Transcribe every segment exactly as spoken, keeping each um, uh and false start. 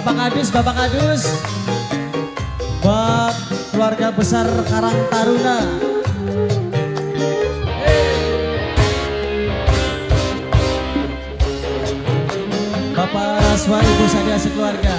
Bapak Kadus, Bapak Kadus, buat keluarga besar Karang Taruna. Bapak Raswa, Ibu Sadia sekeluarga.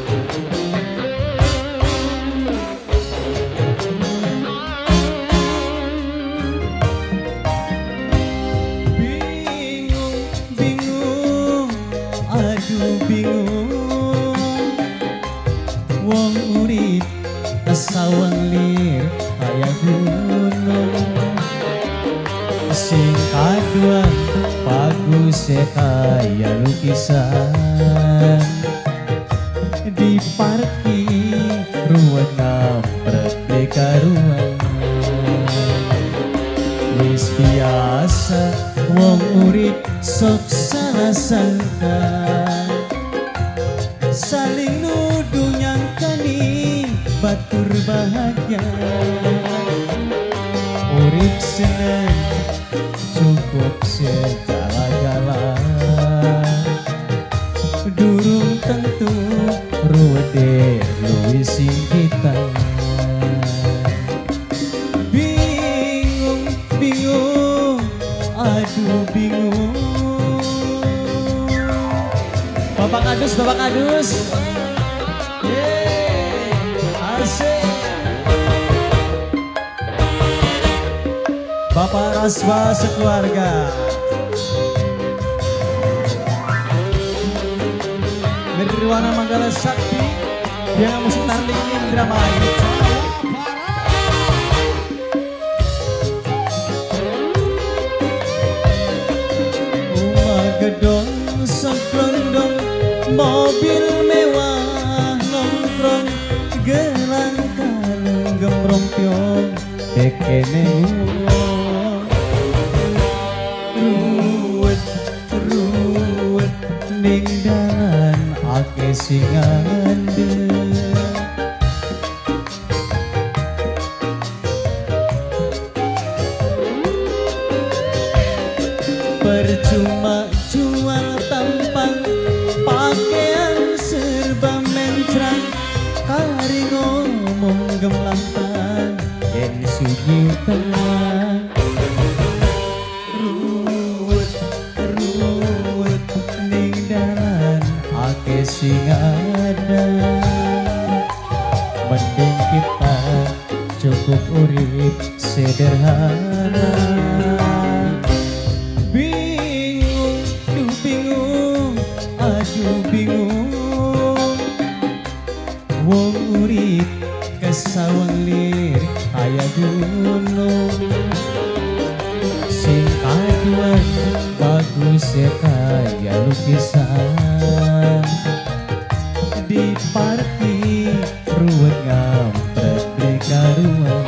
Bingung, bingung, aduh bingung. Wong urip kesawang lir kaya gunung. Sing kaduan bagus kaya lukisan. Di parkir ruang nampret karuan. Wis biasa wong urip sok salah sangka. Saling nuduh nyangkani batur bahagia. Urip seneng cukup segala-gala. Durung tentu ruwede luwih sing kita. Bingung, bingung, aduh bingung. Bapak Kadus, Bapak Kadus. Yeay, asik. Bapak Raswa sekeluarga. Nirwana Manggala Sakti, dia musik Tarling Indramayu. Rumah gedong segelondong, mobil mewah nongkrong, gelang kalung gembrong piong, dekene uang. Ruwet, ruwet, ning dalan ake sing ngandel. Percuma jual tampang, pakaian serba mencrang. Kari ngomong gemlantan, yen sugi tenang. Ruwet, ruwet, ning dalan ake sing ada. Mending kita cukup urip sederhana. Bingung, duh bingung, aduh bingung. Wong urip kesawang lir kaya gunung. Sing kaduan bagus kaya lukisan. Di parkir ruwet ngampret karuan.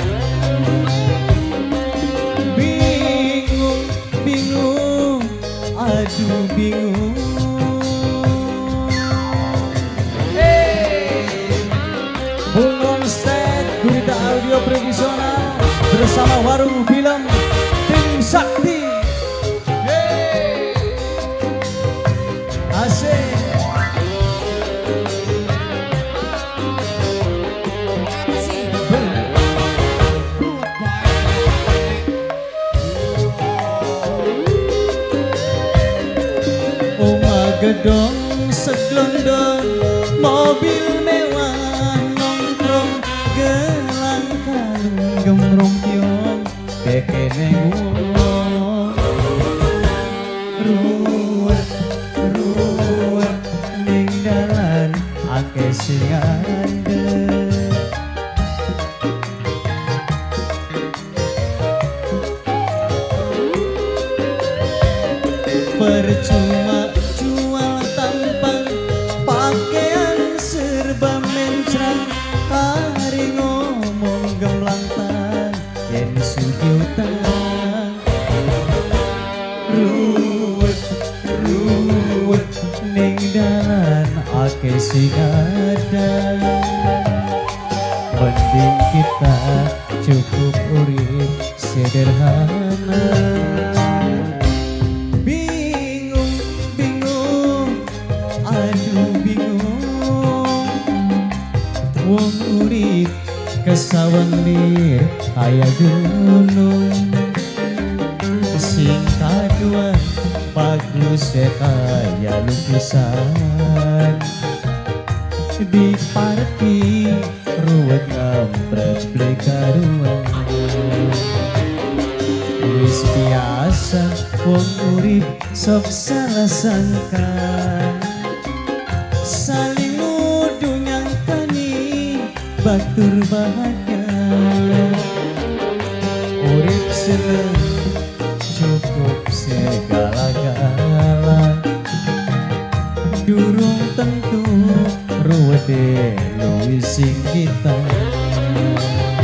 Bingung, bingung, aduh bingung. Bungon State, Gurita Audio Provisional bersama Warung Film Tim Sakti. Yeay, asik. Omah gedong segelondong, mobil mewah nongkrong, gelang kalung gembrong piong, dekene uang. Ruwet, ruwet, ning dalan ake sing andel. Percuma jual tampang, pakaian serba mencrang. Kari ngomong gemlantan, yen sugi utang. Ruwet, ruwet, ning dalan ake sing ada. Mending kita cukup urip sederhana. Bingung, bingung, aduh bingung. sawendir kaya gunung, sing kadua bagus kaya lukisan, di parki ruwet ngampret beli karuan. Wis biasa wong urip sok salah sangka, saling nuduh nyangkani batur bahagia. Urip seneng cukup segala-gala, durung tentu ruwede luwih sing kita.